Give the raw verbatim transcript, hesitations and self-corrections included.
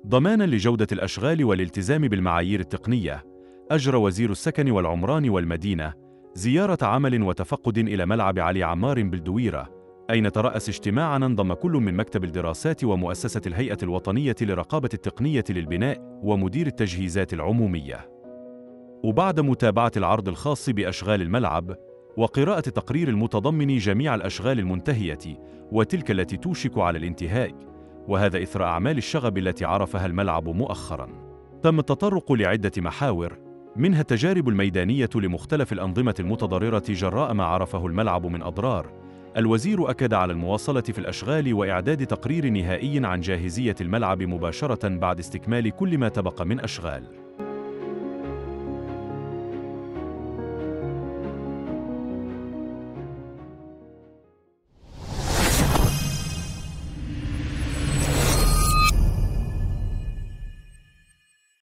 ضماناً لجودة الأشغال والالتزام بالمعايير التقنية، أجرى وزير السكن والعمران والمدينة زيارة عمل وتفقد إلى ملعب علي عمار بالدويرة، أين ترأس اجتماعاً ضم كل من مكتب الدراسات ومؤسسة الهيئة الوطنية لرقابة التقنية للبناء ومدير التجهيزات العمومية. وبعد متابعة العرض الخاص بأشغال الملعب وقراءة تقرير المتضمن جميع الأشغال المنتهية وتلك التي توشك على الانتهاء، وهذا إثر أعمال الشغب التي عرفها الملعب مؤخراً، تم التطرق لعدة محاور، منها التجارب الميدانية لمختلف الأنظمة المتضررة جراء ما عرفه الملعب من أضرار. الوزير أكد على المواصلة في الأشغال وإعداد تقرير نهائي عن جاهزية الملعب مباشرة بعد استكمال كل ما تبقى من أشغال.